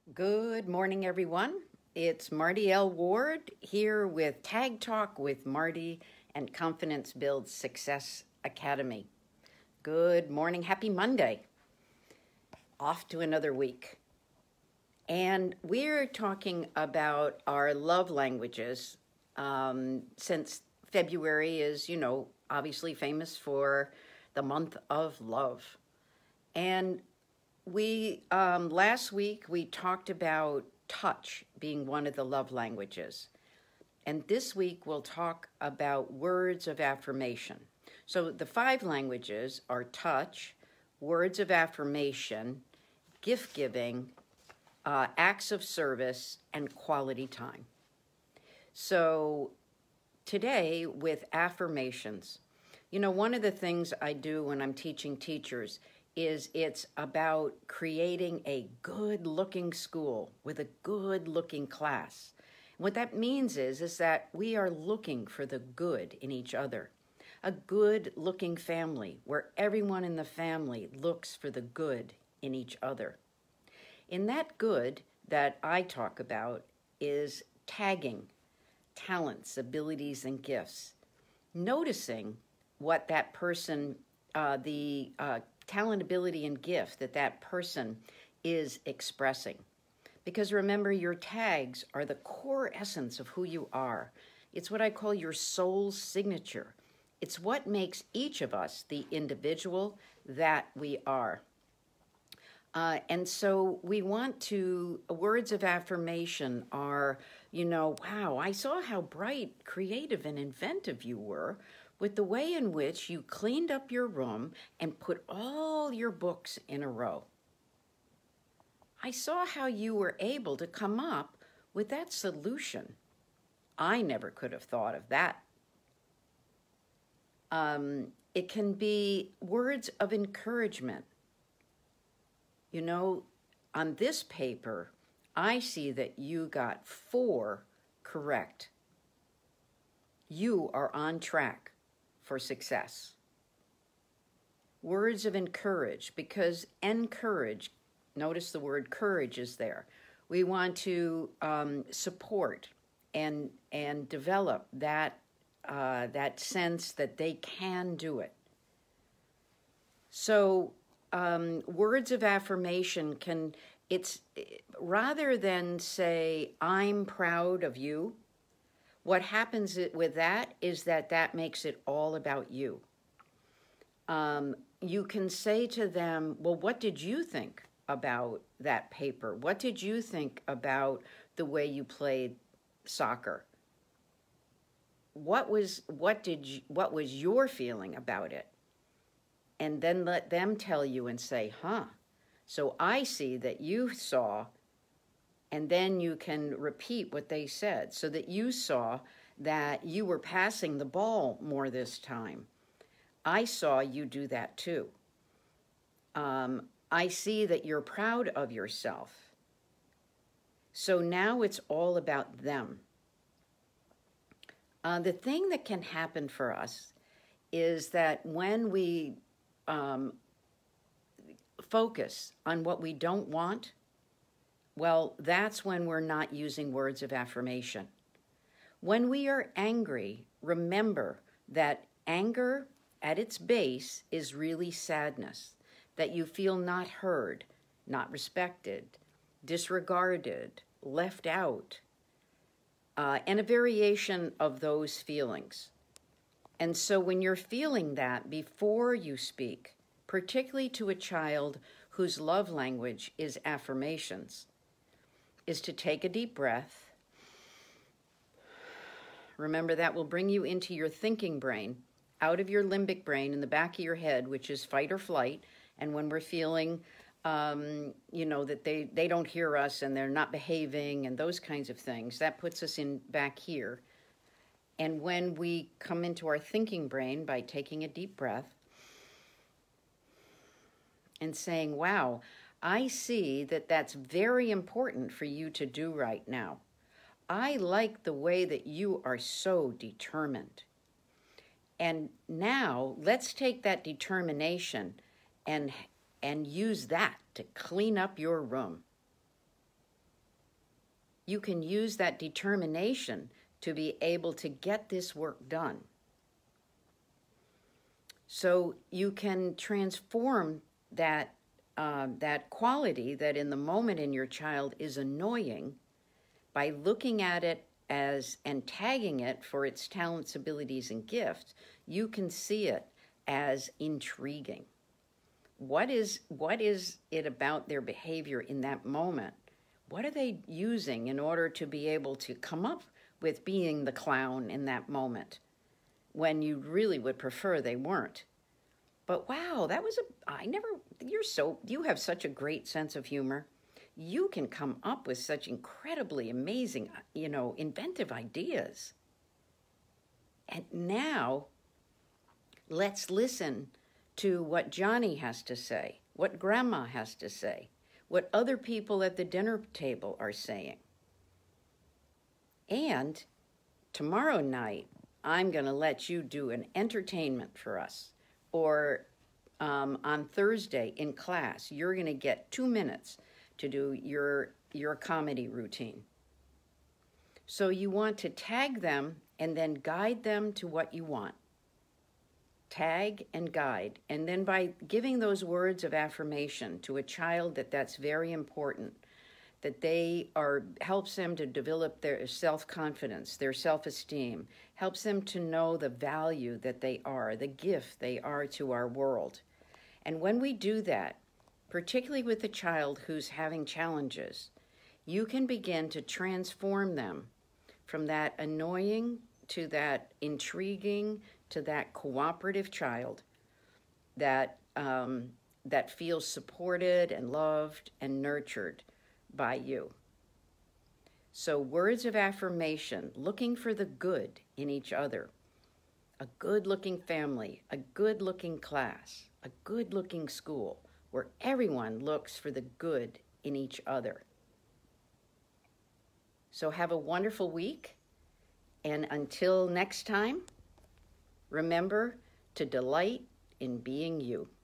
Good morning, everyone. It's Marty L. Ward here with Tag Talk with Marty and Confidence Builds Success Academy. Good morning. Happy Monday. Off to another week. And we're talking about our love languages since February is, obviously famous for the month of love. And we last week we talked about touch being one of the love languages. And this week we'll talk about words of affirmation. So the 5 languages are touch, words of affirmation, gift giving, acts of service, and quality time. So today with affirmations, one of the things I do when I'm teaching teachers is it's about creating a good-looking school with a good-looking class. What that means is that we are looking for the good in each other. A good-looking family where everyone in the family looks for the good in each other. In that good that I talk about is tagging talents, abilities, and gifts. Noticing what that person, talent, ability, and gift that person is expressing. Because remember, your tags are the core essence of who you are. It's what I call your soul's signature. It's what makes each of us the individual that we are. And so we want to, words of affirmation are, wow, I saw how bright, creative, and inventive you were with the way in which you cleaned up your room and put all your books in a row. I saw how you were able to come up with that solution. I never could have thought of that. It can be words of encouragement. On this paper, I see that you got 4 correct. You are on track for success. Words of encourage, because encourage, notice the word courage is there. We want to support and develop that sense that they can do it. So words of affirmation it's rather than say, I'm proud of you, what happens with that is that makes it all about you. You can say to them, well, what did you think about that paper? What did you think about the way you played soccer? What was your feeling about it? And then let them tell you and say, so I see that you saw, and then you can repeat what they said, so that you saw that you were passing the ball more this time. I saw you do that too. I see that you're proud of yourself. So now it's all about them. The thing that can happen for us is that when we focus on what we don't want, well, that's when we're not using words of affirmation. When we are angry, remember that anger at its base is really sadness, that you feel not heard, not respected, disregarded, left out, and a variation of those feelings. And so when you're feeling that before you speak, particularly to a child whose love language is affirmations, is to take a deep breath. Remember, that will bring you into your thinking brain, out of your limbic brain in the back of your head, which is fight or flight. And when we're feeling, that they don't hear us and they're not behaving and those kinds of things, that puts us in back here. And when we come into our thinking brain by taking a deep breath and saying, wow, I see that that's very important for you to do right now. I like the way that you are so determined. And now let's take that determination and use that to clean up your room. you can use that determination to be able to get this work done. So you can transform that that quality that in the moment in your child is annoying by looking at it as and tagging it for its talents, abilities, and gifts. You can see it as intriguing. What is it about their behavior in that moment? What are they using in order to be able to come up with being the clown in that moment when you really would prefer they weren't? But wow, you have such a great sense of humor. You can come up with such incredibly amazing, inventive ideas. And now let's listen to what Johnny has to say, what Grandma has to say, what other people at the dinner table are saying. And tomorrow night, I'm going to let you do an entertainment for us. Or on Thursday in class, you're going to get 2 minutes to do your comedy routine. So you want to tag them and then guide them to what you want. Tag and guide. And then by giving those words of affirmation to a child that's very important, that helps them to develop their self-confidence, their self-esteem, helps them to know the value that they are, the gift they are to our world. And when we do that, particularly with a child who's having challenges, you can begin to transform them from that annoying to that intriguing to that cooperative child that feels supported and loved and nurtured by you. So words of affirmation, looking for the good in each other, a good-looking family, a good-looking class, a good-looking school, where everyone looks for the good in each other. So have a wonderful week, and until next time, remember to delight in being you.